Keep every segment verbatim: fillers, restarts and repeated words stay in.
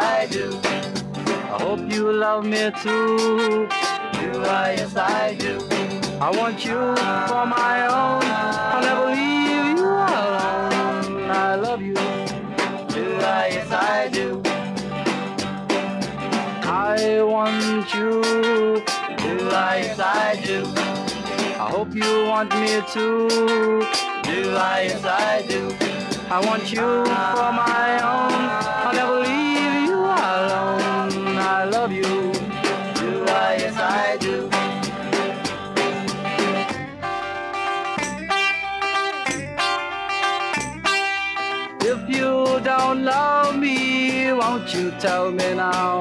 I do. I hope you love me too. Do I? Yes, I do. I want you for my own. I'll never leave you alone. I love you. Do I? Yes, I do. I want you. Do I? Yes, I do. I hope you want me too. Do I? Yes, I do. I want you for my own. I'll never leave you alone. I love you. Do I? Yes, I do. If you don't love me, won't you tell me now?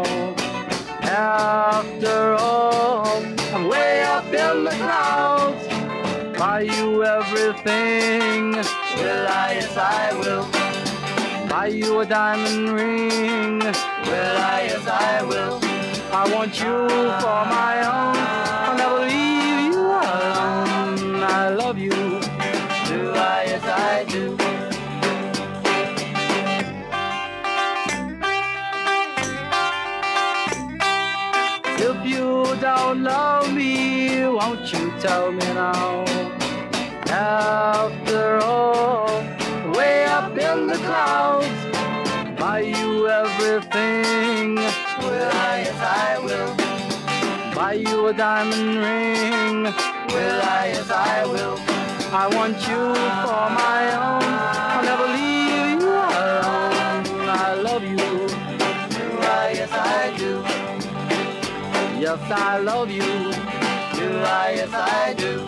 After all, I'm way up in the clouds. Buy you everything. Will I? Yes, I will. Buy you a diamond ring. Will I? Yes, I will. I want you for my own. I'll never leave you alone. I love you. Do I? Yes, I do. If you don't love me, won't you tell me now? After all, way up in the clouds, buy you everything. Will I? Yes, I will. Buy you a diamond ring. Will I? Yes, I will. I want you for my own. I'll never leave you alone. I love you. Do I? Yes, I do. Yes, I love you. Do I? Yes, I do.